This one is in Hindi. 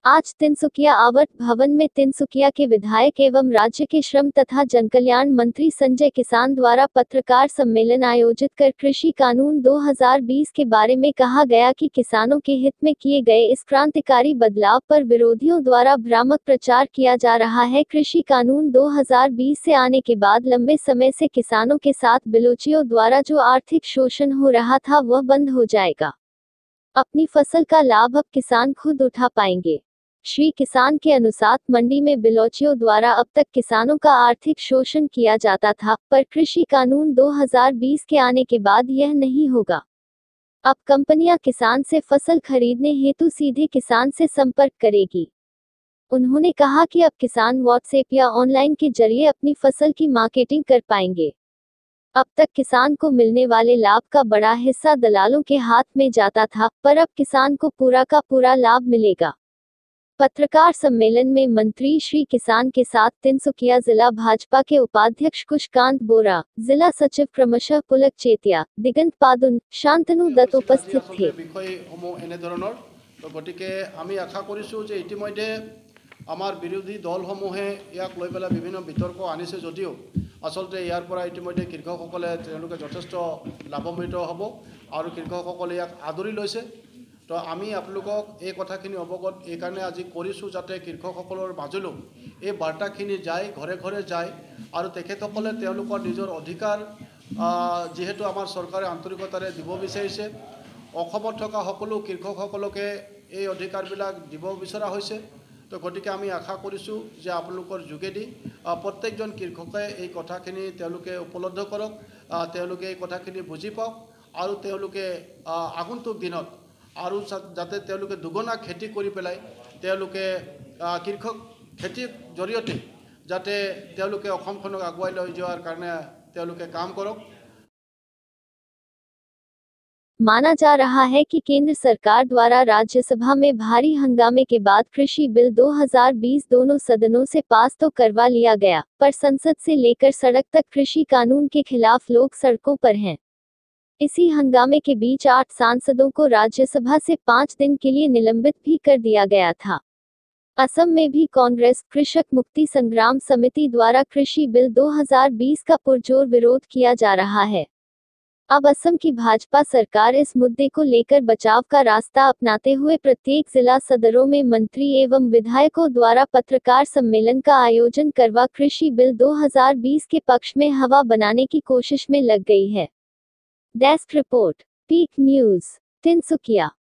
आज तिनसुकिया आवर्त भवन में तिनसुकिया के विधायक एवं राज्य के श्रम तथा जनकल्याण मंत्री संजय किसान द्वारा पत्रकार सम्मेलन आयोजित कर कृषि कानून 2020 के बारे में कहा गया कि किसानों के हित में किए गए इस क्रांतिकारी बदलाव पर विरोधियों द्वारा भ्रामक प्रचार किया जा रहा है। कृषि कानून 2020 से आने के बाद लंबे समय से किसानों के साथ बिलोचियों द्वारा जो आर्थिक शोषण हो रहा था वह बंद हो जाएगा। अपनी फसल का लाभ अब किसान खुद उठा पाएंगे। श्री किसान के अनुसार मंडी में बिलोचियों द्वारा अब तक किसानों का आर्थिक शोषण किया जाता था, पर कृषि कानून 2020 के आने के बाद यह नहीं होगा। अब कंपनियां किसान से फसल खरीदने हेतु सीधे किसान से संपर्क करेगी। उन्होंने कहा कि अब किसान व्हाट्सएप या ऑनलाइन के जरिए अपनी फसल की मार्केटिंग कर पाएंगे। अब तक किसान को मिलने वाले लाभ का बड़ा हिस्सा दलालों के हाथ में जाता था, पर अब किसान को पूरा का पूरा लाभ मिलेगा। पत्रकार सम्मेलन में मंत्री श्री किसान के साथ तिनसुकिया जिला भाजपा के उपाध्यक्ष कुशकांत बोरा, जिला सचिव क्रमशः पुलक चेतिया, दिगंत पादुन, शांतनु दत्त उपस्थित थे। गतिके आमी आशा करिछु जे इतिमध्ये आमार विरोधी दलসমূहे याक লৈ পেলাই বিভিন্ন বিতৰ্ক আনিছে যদিও আসলতে ইয়াৰ পৰা ইতিমধ্যে কৃষকসকলে তেওঁলোকে যথেষ্ট লাভান্বিত হ'ব আৰু কৃষকসকলে ইয়াক আদৰি লৈছে। তো আমি আপোনালোকক এই কথাখিনি অৱগত এই কাৰণে আজি কৰিছোঁ যাতে কৃষকসকলৰ মাজলৈ এই বাৰ্তাখিনি যায়, ঘৰে ঘৰে যায় আৰু তেখেতসকলে তেওঁলোকৰ নিজৰ অধিকাৰ যেহেতু আমাৰ চৰকাৰে আন্তৰিকতাৰে দিব বিচাৰিছে, অসমত থকা সকলো কৃষকসকলকে এই অধিকাৰবিলাক দিব বিচৰা হৈছে। তো গতিকে আমি আশা কৰিছোঁ যে আপোনালোকৰ যোগেদি প্ৰত্যেকজন কৃষকে এই কথাখিনি তেওঁলোকে উপলব্ধ কৰক, তেওঁলোকে এই কথাখিনি বুজি পাওক আৰু তেওঁলোকে আগন্তুক দিনত আৰু যাতে তেওঁলোকে দুগুণা খেতি কৰি পেলাই তেওঁলোকে কৃষক খেতিৰ জৰিয়তে যাতে তেওঁলোকে অসমখনক আগুৱাই লৈ যোৱাৰ কাৰণে তেওঁলোকে কাম কৰক। माना जा रहा है कि केंद्र सरकार द्वारा राज्यसभा में भारी हंगामे के बाद कृषि बिल 2020 दोनों सदनों से पास तो करवा लिया गया, पर संसद से लेकर सड़क तक कृषि कानून के खिलाफ लोग सड़कों पर हैं। इसी हंगामे के बीच 8 सांसदों को राज्यसभा से 5 दिन के लिए निलंबित भी कर दिया गया था। असम में भी कांग्रेस कृषक मुक्ति संग्राम समिति द्वारा कृषि बिल 2020 का पुरजोर विरोध किया जा रहा है। अब असम की भाजपा सरकार इस मुद्दे को लेकर बचाव का रास्ता अपनाते हुए प्रत्येक जिला सदरों में मंत्री एवं विधायकों द्वारा पत्रकार सम्मेलन का आयोजन करवा कृषि बिल 2020 के पक्ष में हवा बनाने की कोशिश में लग गई है। Desk report, peak news, Tinsukia.